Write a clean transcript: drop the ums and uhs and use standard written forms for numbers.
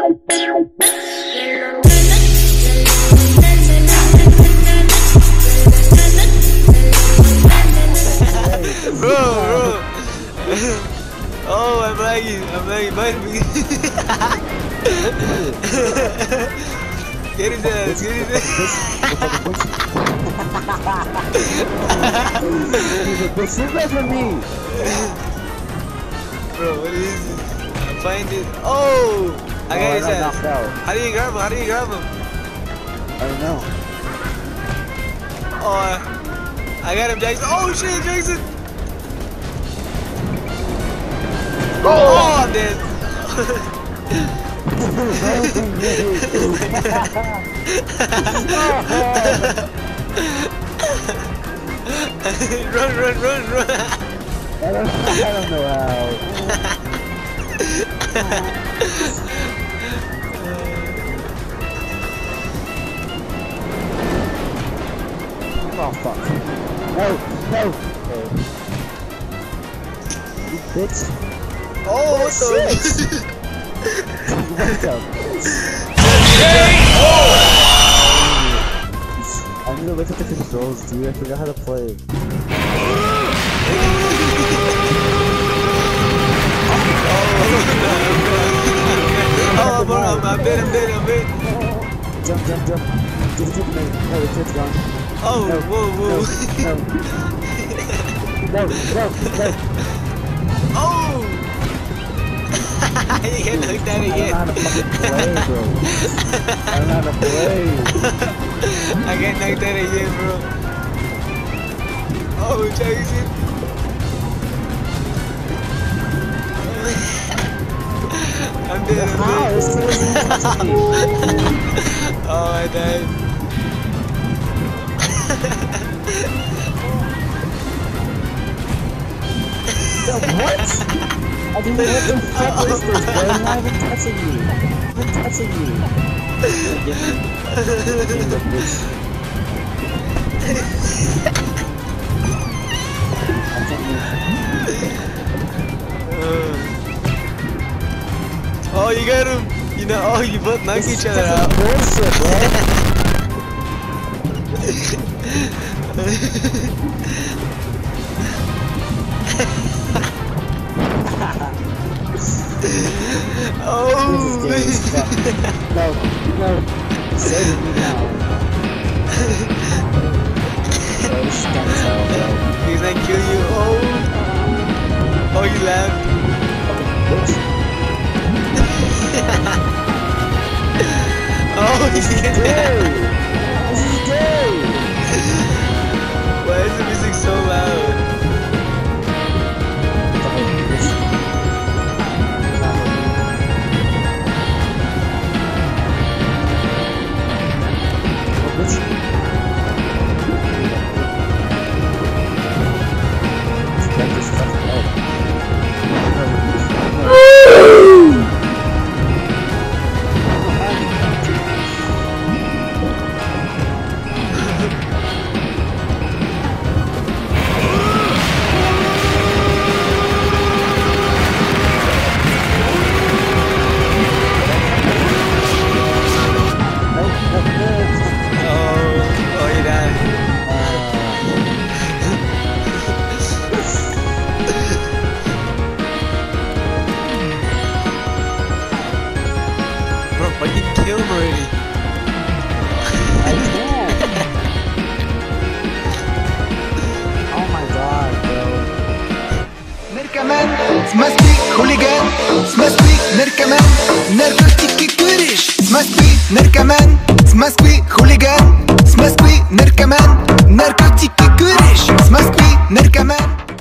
Bro. Oh, I'm lagging, bite me. Get his ass. This is not for me. Bro, what is this? I'm finding it. Oh! I got his ass. How do you grab him? I don't know. Oh, I got him, Jason. Oh shit, Jason! Oh, I'm dead. Run. I don't know how. Oh fuck. No. You bitch. Oh, what the? I need to look at the controls, dude. I forgot how to play. Oh, I'm bit. Jump. Get the name. No, the kid's gone. Oh, no, whoa. No. Oh! You get knocked out again. I don't know how to fucking play, bro. I don't know how to play. I get knocked out again, bro. Oh, Jason. I'm dead. Oh, I died. What? I didn't know what the fuck is this, bro. I'm not even touching you. Oh, you got him. You know, oh, you both knocked each other out. Bullshit, bro. Oh, no, save me now. He's gonna kill you. Oh, you laughed. Oh, he's dead. This is gay. Why is the music so loud? Kill him already. I can't. Oh my god, bro. Narcoman, must be hooligan, must be narcoman, narcotic curish, must be narcoman, must be hooligan, must be narcoman, narcotic curish, must be narcoman.